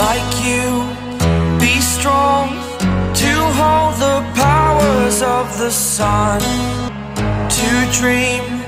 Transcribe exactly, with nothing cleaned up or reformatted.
like you. Be strong to hold the powers of the sun, to dream